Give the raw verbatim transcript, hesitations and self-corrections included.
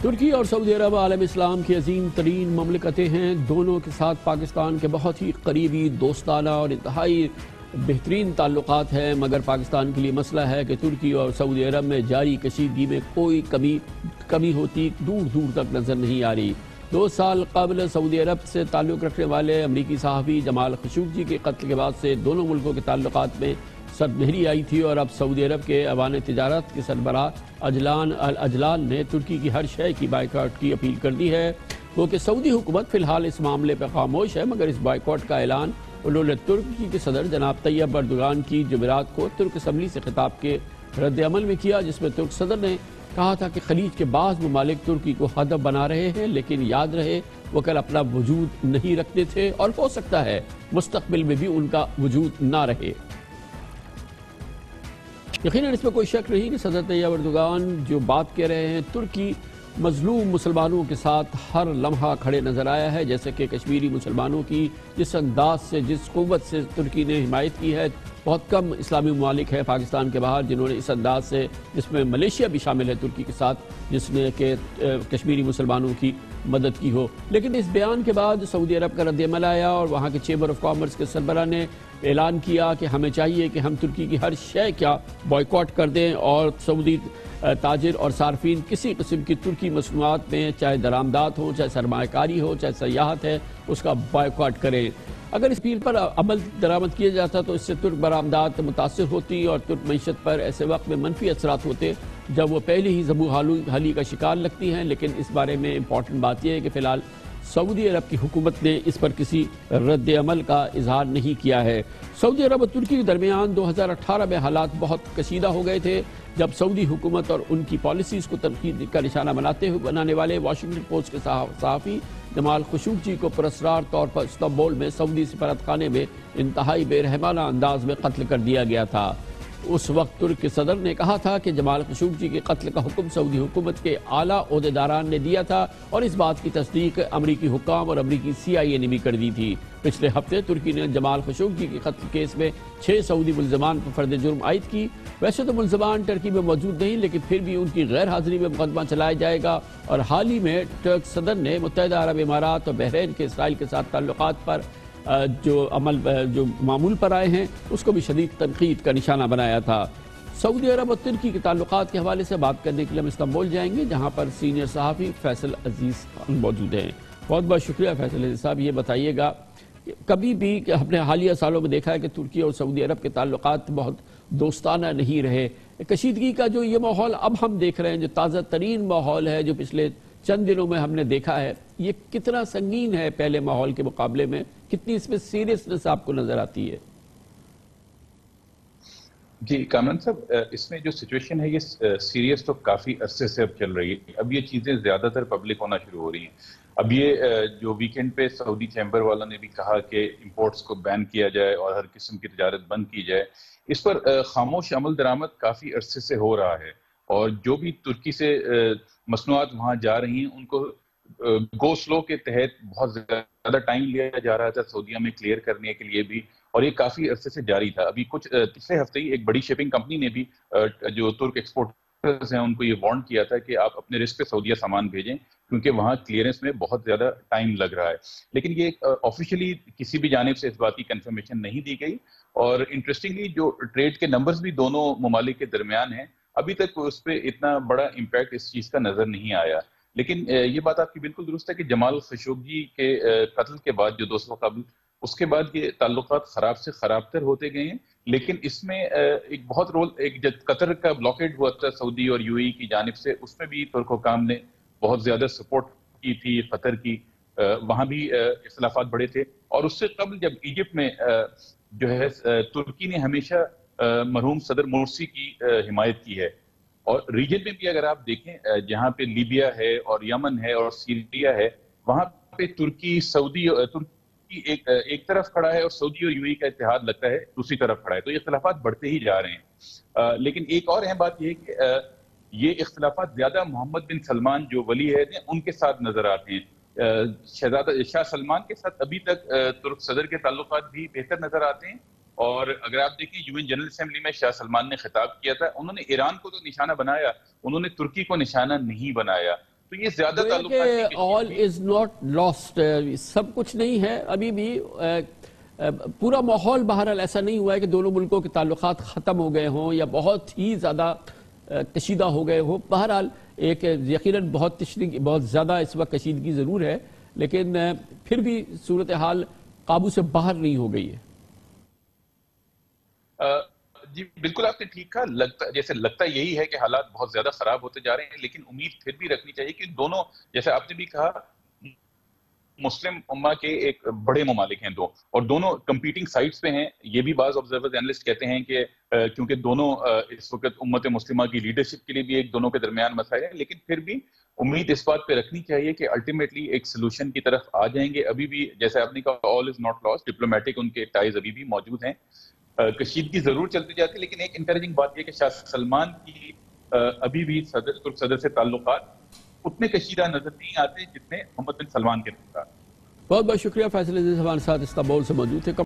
ترکی اور سعودی عرب عالم اسلام کی عظیم ترین مملکتیں ہیں۔ دونوں کے ساتھ پاکستان کے بہت ہی قریبی، دوستانہ اور انتہائی بہترین تعلقات ہیں، مگر پاکستان کے لیے مسئلہ ہے کہ ترکی اور سعودی عرب میں جاری کشیدگی میں کوئی کمی کمی ہوتی دور دور تک نظر نہیں آ رہی۔ دو سال قبل سعودی عرب سے تعلق رکھنے والے امریکی صحافی جمال خشوگی کے قتل کے بعد سے دونوں ملکوں کے تعلقات میں سرمہری آئی تھی، اور اب سعودی عرب کے ایوان تجارت کے سربراہ اجلان الاجلان نے ترکی کی ہر شے کی بائیکاٹ کی اپیل کر دی ہے۔ وہ کہ سعودی حکومت فی الحال اس معاملے پر خاموش ہے، مگر اس بائیکاٹ کا اعلان انہوں نے ترکی کے صدر جناب طیب اردوغان کی جمعرات کو ترک اسمبلی سے خطاب کے رد عمل میں کیا، جس میں ترک صدر نے کہا تھا کہ خلیج کے بعض ممالک ترکی کو ہدف بنا رہے ہیں، لیکن یاد رہے وہ کل اپنا وجود نہیں رکھتے تھے اور ہو سکتا ہے مستقبل میں بھی ان کا وجود نہ رہے۔ یقیناً اس میں کوئی شک نہیں کہ صدر طیب اردوغان جو بات کہہ رہے ہیں، ترکی مظلوم مسلمانوں کے ساتھ ہر لمحہ کھڑے نظر آیا ہے، جیسے کہ کشمیری مسلمانوں کی جس انداز سے، جس قوت سے ترکی نے حمایت کی ہے۔ بہت کم اسلامی ممالک ہیں پاکستان کے باہر جنہوں نے اس انداز سے، جس میں ملیشیا بھی شامل ہے ترکی کے ساتھ، جس نے کہ کشمیری مسلمانوں کی مدد کی ہو۔ لیکن اس بیان کے بعد سعودی عرب کا رد عمل آیا اور وہاں کے چیمبر آف کامرس کے سربراہ نے اعلان کیا کہ ہمیں چاہیے کہ ہم ترکی کی ہر شے کیا بائیکاٹ کر دیں، اور سعودی تاجر اور صارفین کسی قسم کی ترکی مصنوعات میں، چاہے درآمدات ہوں، چاہے سرمایہ کاری ہو، چاہے سیاحت ہے، اس کا بائیکاٹ کریں۔ اگر اس اپیل پر عمل درآمد کیا جاتا تو اس سے ترک برآمدات متاثر ہوتی اور ترک معیشت پر ایسے وقت میں منفی اثرات ہوتے جب وہ پہلے ہی زبوں حالی کا شکار لگتی ہیں۔ لیکن اس بارے میں امپورٹنٹ بات یہ ہے کہ فی الحال سعودی عرب کی حکومت نے اس پر کسی رد عمل کا اظہار نہیں کیا ہے۔ سعودی عرب اور ترکی کے درمیان دو ہزار اٹھارہ میں حالات بہت کشیدہ ہو گئے تھے، جب سعودی حکومت اور ان کی پالیسیز کو تنقید کا نشانہ بناتے ہوئے بنانے والے واشنگٹن پوسٹ کے صحافی جمال خشوگی کو پراسرار طور پر استنبول میں سعودی سفارت خانے میں انتہائی بے رحمانہ انداز میں قتل کر دیا گیا تھا۔ اس وقت ترک کے صدر نے کہا تھا کہ جمال خشوگی کے قتل کا حکم سعودی حکومت کے اعلیٰ عہدیداران نے دیا تھا، اور اس بات کی تصدیق امریکی حکام اور امریکی سی آئی اے نے بھی کر دی تھی۔ پچھلے ہفتے ترکی نے جمال خشوگی کے قتل کیس میں چھ سعودی ملزمان پر فرد جرم عائد کی۔ ویسے تو ملزمان ٹرکی میں موجود نہیں، لیکن پھر بھی ان کی غیر حاضری میں مقدمہ چلایا جائے گا، اور حال ہی میں ترک صدر نے متحدہ عرب امارات اور بحرین کے اسرائیل کے ساتھ تعلقات پر جو عمل جو معمول پر آئے ہیں اس کو بھی شدید تنقید کا نشانہ بنایا تھا۔ سعودی عرب اور ترکی کے تعلقات کے حوالے سے بات کرنے کے لیے ہم استنبول جائیں گے، جہاں پر سینئر صحافی فیصل عزیز خان موجود ہیں۔ بہت بہت شکریہ فیصل عزیز صاحب۔ یہ بتائیے گا، کبھی بھی ہم نے حالیہ سالوں میں دیکھا ہے کہ ترکی اور سعودی عرب کے تعلقات بہت دوستانہ نہیں رہے۔ کشیدگی کا جو یہ ماحول اب ہم دیکھ رہے ہیں، جو تازہ ترین ماحول ہے جو پچھلے چند دنوں میں ہم نے دیکھا ہے، یہ کتنا سنگین ہے پہلے ماحول کے مقابلے میں؟ کتنی اس میں سیریسنس آپ کو نظر آتی ہے؟ جی کامران صاحب، اس میں جو سچویشن ہے یہ سیریس تو کافی عرصے سے اب چل رہی ہے۔ اب یہ چیزیں زیادہ تر پبلک ہونا شروع ہو رہی ہیں۔ اب یہ جو ویکینڈ پہ سعودی چیمبر والا نے بھی کہا کہ امپورٹس کو بین کیا جائے اور ہر قسم کی تجارت بند کی جائے، اس پر خاموش عمل درآمد کافی عرصے سے ہو رہا ہے، اور جو بھی ترکی سے مصنوعات وہاں جا رہی ہیں ان کو گو سلو کے تحت بہت زیادہ ٹائم لیا جا رہا تھا سعودیہ میں کلیئر کرنے کے لیے بھی، اور یہ کافی عرصے سے جاری تھا۔ ابھی کچھ پچھلے ہفتے ہی ایک بڑی شپنگ کمپنی نے بھی جو ترک ایکسپورٹرز ہیں ان کو یہ وارن کیا تھا کہ آپ اپنے رسک پہ سعودیہ سامان بھیجیں، کیونکہ وہاں کلیئرنس میں بہت زیادہ ٹائم لگ رہا ہے۔ لیکن یہ آفیشلی کسی بھی جانب سے اس بات کی کنفرمیشن نہیں دی گئی، اور انٹرسٹنگلی جو ٹریڈ کے نمبرز بھی دونوں ممالک کے درمیان ہیں، ابھی تک اس پہ اتنا بڑا امپیکٹ اس چیز کا نظر نہیں آیا۔ لیکن یہ بات آپ کی بالکل درست ہے کہ جمال خشوگی کے قتل کے بعد جو دو سال قبل، اس کے بعد یہ تعلقات خراب سے خراب تر ہوتے گئے ہیں۔ لیکن اس میں ایک بہت رول، ایک جب قطر کا بلاکیڈ ہوا تھا سعودی اور یو اے کی جانب سے، اس میں بھی ترک حکام نے بہت زیادہ سپورٹ کی تھی قطر کی، وہاں بھی اختلافات بڑے تھے۔ اور اس سے قبل جب ایجپٹ میں جو ہے ترکی نے ہمیشہ مرحوم صدر مرسی کی حمایت کی ہے، اور ریجن میں بھی اگر آپ دیکھیں جہاں پہ لیبیا ہے اور یمن ہے اور سیریا ہے، وہاں پہ ترکی سعودی ترکی ایک ایک طرف کھڑا ہے اور سعودی اور یو اے کا اتحاد لگتا ہے دوسری طرف کھڑا ہے، تو یہ اختلافات بڑھتے ہی جا رہے ہیں۔ لیکن ایک اور اہم بات یہ ہے کہ یہ اختلافات زیادہ محمد بن سلمان جو ولی عہد ہیں ان کے ساتھ نظر آتے ہیں۔ شہزادہ شاہ سلمان کے ساتھ ابھی تک ترک صدر کے تعلقات بھی بہتر نظر آتے ہیں، اور اگر آپ دیکھیں یو این جنرل اسمبلی میں شاہ سلمان نے خطاب کیا تھا، انہوں نے ایران کو تو نشانہ بنایا، انہوں نے ترکی کو نشانہ نہیں بنایا۔ تو یہ زیادہ تعلقات آل از ناٹ لاسٹ، سب کچھ نہیں ہے ابھی بھی، پورا ماحول بہرحال ایسا نہیں ہوا ہے کہ دونوں ملکوں کے تعلقات ختم ہو گئے ہوں یا بہت ہی زیادہ کشیدہ ہو گئے ہوں. بہرحال ایک یقیناً بہت تشنی بہت زیادہ اس وقت کشیدگی ضرور ہے، لیکن پھر بھی صورتحال قابو سے باہر نہیں ہو گئی ہے. جی بالکل آپ نے ٹھیک کہا، لگتا جیسے لگتا یہی ہے کہ حالات بہت زیادہ خراب ہوتے جا رہے ہیں، لیکن امید پھر بھی رکھنی چاہیے کہ دونوں، جیسے آپ نے بھی کہا، مسلم امہ کے ایک بڑے ممالک ہیں دو، اور دونوں کمپیٹنگ سائٹس پہ ہیں. یہ بھی بعض آبزرورز اینالسٹ کہتے ہیں کہ کیونکہ دونوں اس وقت امت مسلمہ کی لیڈرشپ کے لیے بھی ایک دونوں کے درمیان مسائل ہیں، لیکن پھر بھی امید اس بات پہ رکھنی چاہیے کہ الٹیمیٹلی ایک سلوشن کی طرف آ جائیں گے. ابھی بھی جیسے آپ نے کہا all is not lost, diplomatic ان کے ٹائز ابھی بھی موجود ہیں. کشیدگی ضرور چلتی جاتی ہے، لیکن ایک انکریجنگ بات یہ کہ شاہ سلمان کی ابھی بھی صدر ترک صدر سے تعلقات اتنے کشیدہ نظر نہیں آتے جتنے محمد بن سلمان کے ساتھ. بہت بہت شکریہ. فیصل عزیز ہمارے ساتھ استنبول سے موجود تھے.